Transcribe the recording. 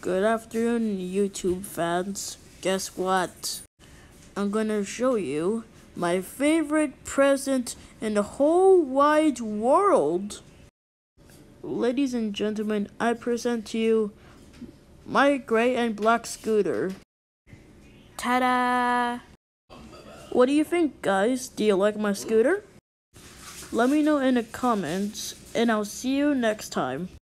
Good afternoon, YouTube fans. Guess what? I'm gonna show you my favorite present in the whole wide world. Ladies and gentlemen, I present to you my gray and black scooter. Ta-da! What do you think, guys? Do you like my scooter? Let me know in the comments, and I'll see you next time.